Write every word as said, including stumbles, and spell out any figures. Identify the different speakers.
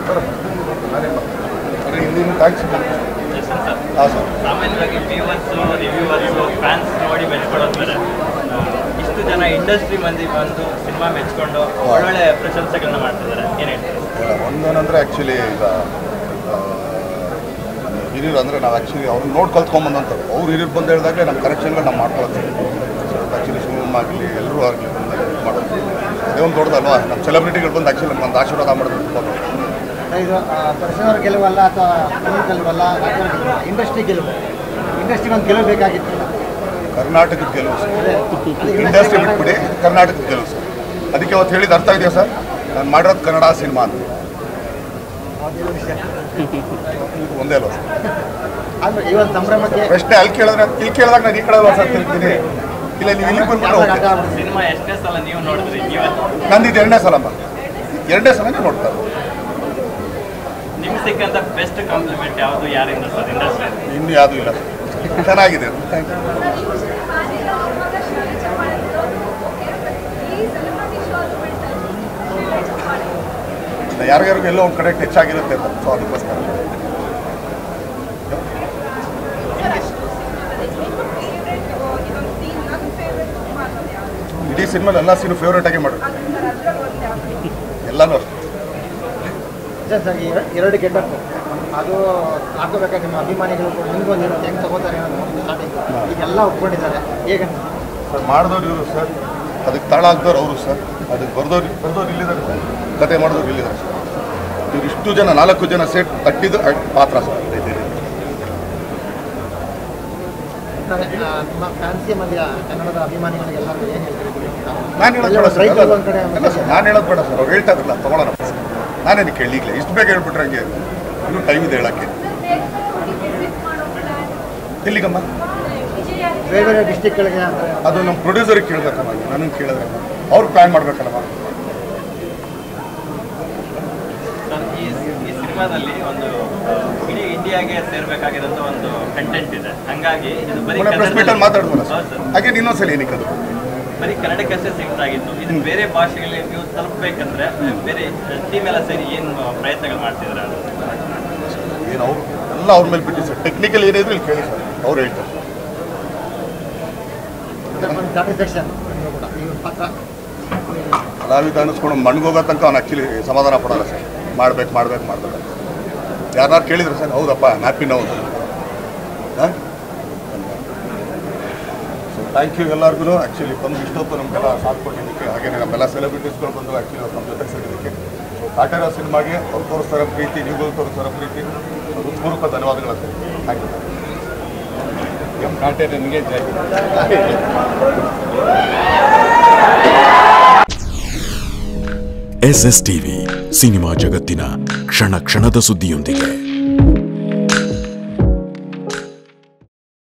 Speaker 1: ಇನ್ನೇನು ಥ್ಯಾಂಕ್ಸ್. ಹಾಂ ಸರ್.
Speaker 2: ಸಾಮಾನ್ಯವಾಗಿ ವ್ಯೂವರ್ಸು ರಿವ್ಯೂವರ್ಸು ಫ್ಯಾನ್ಸ್ ನೋಡಿ ಮೆಚ್ಕೊಳ್ಳೋದ್ಮೇಲೆ ಇಷ್ಟು ಜನ ಇಂಡಸ್ಟ್ರಿ ಮಂದಿ ಬಂದು ಸಿನಿಮಾ ಮೆಚ್ಕೊಂಡು ಒಳ್ಳೊಳ್ಳೆ ಪ್ರಶಂಸೆಗಳನ್ನ ಮಾಡ್ತಿದ್ದಾರೆ, ಏನು ಹೇಳ್ತಾರೆ?
Speaker 1: ಒಂದೇನಂದರೆ ಆ್ಯಕ್ಚುಲಿ ಈಗ ಹಿರಿಯರು ಅಂದರೆ ನಾವು ಆ್ಯಕ್ಚುಲಿ ಅವ್ರನ್ನ ನೋಡಿ ಕಲ್ತ್ಕೊಂಬಂದಂಥವ್ರು. ಅವ್ರು ಹಿರಿಯರು ಬಂದು ಹೇಳಿದಾಗ ನಮ್ಮ ಕರೆಕ್ಷನ್ಗಳು ನಾವು ಮಾಡ್ಕೊಳ್ತೀವಿ. ಸೊ ಆ್ಯಕ್ಚುಲಿ ಸಿನಿಮಾ ಆಗಲಿ ಎಲ್ಲರೂ ಆಗಲಿ ಬಂದಾಗ ಇದು ಮಾಡೋದು ಅದೇ ಒಂದು ದೊಡ್ಡದಲ್ವಾ. ನಮ್ಮ ಸೆಲೆಬ್ರಿಟಿಗಳು ಬಂದು ಆ್ಯಕ್ಚುಲಿ ನಮ್ಗೆ ಒಂದು ಆಶೀರ್ವಾದ ಮಾಡೋದು.
Speaker 3: ಇದು ದರ್ಶನವ್ರ ಗೆಲುವಲ್ಲ ಅಥವಾ ಗೆಲುವಲ್ಲ, ಇಂಡಸ್ಟ್ರಿ ಗೆಲುವು. ಇಂಡಸ್ಟ್ರಿ ಒಂದು ಗೆಲುವು ಬೇಕಾಗಿತ್ತು.
Speaker 1: ಕರ್ನಾಟಕದ ಗೆಲುವು ಸರ್. ಇಂಡಸ್ಟ್ರಿ ಬಿಟ್ಬಿಡಿ, ಕರ್ನಾಟಕದ ಗೆಲುವು ಸರ್. ಅದಕ್ಕೆ ಅವತ್ತು ಹೇಳಿದ ಅರ್ಥ ಇದೆಯಾ ಸರ್? ನಾನು ಮಾಡಿರೋದು ಕನ್ನಡ ಸಿನಿಮಾ ಅಂತ ಒಂದೇ ಅಲ್ವಾ ಸರ್?
Speaker 3: ಅಂದರೆ ಈ ಒಂದು ಸಂಭ್ರಮಕ್ಕೆ
Speaker 1: ಪ್ರಶ್ನೆ ಅಲ್ಲಿ ಕೇಳಿದ್ರೆ ಇಲ್ಲಿ ಕೇಳಿದಾಗ ನಾನು ಈ ಕಡೆ ಸರ್ ತಿಳ್ತೀನಿ. ಇಲ್ಲ ನೀವು ಇಲ್ಲಿ ಬಂದ್ಬಿಟ್ಟು
Speaker 2: ಸಿನಿಮಾ ಎಷ್ಟೇ ಸಲ ನೀವು ನೋಡಿದ್ರಿ?
Speaker 1: ನಂದಿದ್ದು ಎರಡನೇ ಸಲ ಅಮ್ಮ, ಎರಡನೇ ಸಲನೇ ನೋಡ್ತಾರೆ.
Speaker 2: ನಿಮ್ಗೆ ಸಿಕ್ಕಂತ ಬೆಸ್ಟ್ ಕಾಂಪ್ಲಿಮೆಂಟ್ ಯಾವುದು, ಯಾರಿಂದ ಸರ್ ಇಂಡಸ್ಟ್ರಿ?
Speaker 1: ಇನ್ನು ಯಾವುದೂ ಇಲ್ಲ ಸರ್, ಚೆನ್ನಾಗಿದೆ. Thank you. ಯಾರಿಗಾರಿಗೂ ಎಲ್ಲೋ ಒಂದು ಕಡೆ ಟಚ್ ಆಗಿರುತ್ತೆ ಅಂತ, ಸೊ ಅದಕ್ಕೋಸ್ಕರ. ಇಡೀ ಸಿನಿಮಾಲಿ ಎಲ್ಲ ಸೀನು ಫೇವ್ರೇಟ್ ಆಗಿ ಮಾಡಿ ಎಲ್ಲನೂ ಅಷ್ಟೇ
Speaker 3: ಸರ್. ಎರಡು ಗೆಟಪ್ ಅದು ಹಾಕೋಬೇಕಾದ್ರೆ ನಿಮ್ಮ ಅಭಿಮಾನಿಗಳು ನಿಮಗೂ ಹೆಂಗೆ ತಗೋತಾರೆ ಅನ್ನೋದು ಸ್ಟಾರ್ಟಿಂಗ್ ಈಗೆಲ್ಲ ಒಪ್ಕೊಂಡಿದ್ದಾರೆ. ಹೇಗೆ
Speaker 1: ಸರ್ ಮಾಡಿದವ್ರು ಇವರು ಸರ್, ಅದಕ್ಕೆ ತಾಳ ಹಾಕ್ದವ್ರು ಅವರು ಸರ್, ಅದಕ್ಕೆ ಬರ್ದವ್ರು ಬರ್ದವ್ರು ಇಲ್ಲಿದ್ದಾರೆ ಸರ್, ಕತೆ ಮಾಡಿದವ್ರು ಇಲ್ಲಿದ್ದಾರೆ ಸರ್. ಇವ್ರು ಇಷ್ಟು ಜನ ನಾಲ್ಕು ಜನ ಸೆಟ್ ತಟ್ಟಿದ್ದು ಪಾತ್ರ ಸರ್.
Speaker 3: ನಿಮ್ಮ ಫ್ಯಾನ್ಸಿ ಮಧ್ಯ ಕನ್ನಡದ ಅಭಿಮಾನಿಗಳಿಗೆಲ್ಲರೂ ಏನು ಹೇಳ್ತೀವಿ?
Speaker 1: ನಾನು ಹೇಳೋದು ಬೇಡ ಸರ್, ನಾನು ಹೇಳೋದು ಬೇಡ ಸರ್. ಅವ್ರು ಹೇಳ್ತಾ ಇದ್ರಲ್ಲ ತೊಗೊಳ್ಳೋಣ. ನಾನೇನು ಕೇಳಿ ಈಗಲೇ ಇಷ್ಟು ಬೇಗ ಹೇಳ್ಬಿಟ್ರೆ ಹಂಗೆ ಇನ್ನೂ ಟೈಮ್ ಇದೆ ಹೇಳೋಕ್ಕೆ. ಎಲ್ಲಿಗಮ್ಮ?
Speaker 3: ಬೇರೆ ಬೇರೆ ಡಿಸ್ಟಿಕ್ಗಳಿಗೆ.
Speaker 1: ಅದು ನಮ್ಮ ಪ್ರೊಡ್ಯೂಸರಿಗೆ ಕೇಳಬೇಕಮ್ಮ, ನನಗೆ ಕೇಳಿದ್ರೆ ಅವ್ರು ಪ್ಲ್ಯಾನ್ ಮಾಡಬೇಕಲ್ಲಮ್ಮ.
Speaker 2: ಈ ಸಿನಿಮಾದಲ್ಲಿ ಒಂದು ಇಡೀ ಇಂಡಿಯಾಗೆ ಸೇರ್ಬೇಕಾಗಿರೋಂಥ ಒಂದು ಕಂಟೆಂಟ್ ಇದೆ, ಹಂಗಾಗಿ ಇದು ಬರೀ
Speaker 1: ಪ್ರೆಸ್ ಮೀಟಲ್ಲಿ ಮಾತಾಡ್ಬೋದ ಸರ್? ಹಾಗೆ ಇನ್ನೊಂದ್ಸಲ ಏನಕ್ಕೆ ಅದು
Speaker 2: ಬರೀ ಕನ್ನಡಕ್ಕಷ್ಟೇ ಸೀಮಿತ ಆಗಿತ್ತು. ಇದು ಬೇರೆ ಭಾಷೆಗಳಿಗೆ ನೀವು ತಲುಪಬೇಕಂದ್ರೆ ಬೇರೆ ಟೀಮ್ ಎಲ್ಲ ಸೇರಿ ಏನು ಪ್ರಯತ್ನಗಳು ಮಾಡ್ತಿದ್ದಾರೆ?
Speaker 1: ಏನು ಅವ್ರು ಎಲ್ಲ ಅವ್ರ ಮೇಲೆ ಬಿಟ್ಟು ಸರ್. ಟೆಕ್ನಿಕಲ್ ಏನಿದ್ರು ಇಲ್ಲಿ ಕೇಳಿ ಸರ್, ಅವ್ರು ಹೇಳ್ತಾರೆ. ಕಲಾವಿದ ಅನ್ನಿಸ್ಕೊಂಡು ಮಣ್ಗೋಗೋ ತನಕ ಅವ್ನು ಆ್ಯಕ್ಚುಲಿ ಸಮಾಧಾನ ಪಡೋಲ್ಲ ಸರ್. ಮಾಡ್ಬೇಕು ಮಾಡ್ಬೇಕು ಮಾಡ್ಬೇಕು ಯಾರು ಕೇಳಿದ್ರು ಸರ್, ಹೌದಪ್ಪ ಹ್ಯಾಪಿ ನಾವು. ಹಾಂ, ಸೊ ಥ್ಯಾಂಕ್ ಯು ಎಲ್ಲರಿಗೂ. ಆ್ಯಕ್ಚುಲಿ ಬಂದು ಇಷ್ಟೊತ್ತು ನಮಗೆಲ್ಲ ಸಾಥ್ ಕೊಟ್ಟಿದ್ದಕ್ಕೆ, ಹಾಗೆ ನಮ್ಮೆಲ್ಲ ಸೆಲೆಬ್ರಿಟೀಸ್ಗಳು ಬಂದು ಆ್ಯಕ್ಚುಲಿ ಅವ್ರು ನಮ್ಮ ಜೊತೆ ಸೇರಿದ್ದಕ್ಕೆ. ಸೊ ಕಾಟೇರ ಸಿನಿಮಾಗೆ ಅವ್ರು ತೋರಿಸ್ತಾರ ಪ್ರೀತಿ, ನೀವುಗಳು ತೋರಿಸ್ತಾರ ಪ್ರೀತಿ, ಹೃತ್ಪೂರ್ವಕ ಧನ್ಯವಾದಗಳು ಅಂತ. Thank you. ಕಾಟೇರನಿಗೆ ಜೈ.
Speaker 4: ಎಸ್ ಎಸ್ ಟಿವಿ ಸಿನಿಮಾ ಜಗತ್ತಿನ ಕ್ಷಣ ಕ್ಷಣದ ಸುದ್ದಿಯೊಂದಿಗೆ.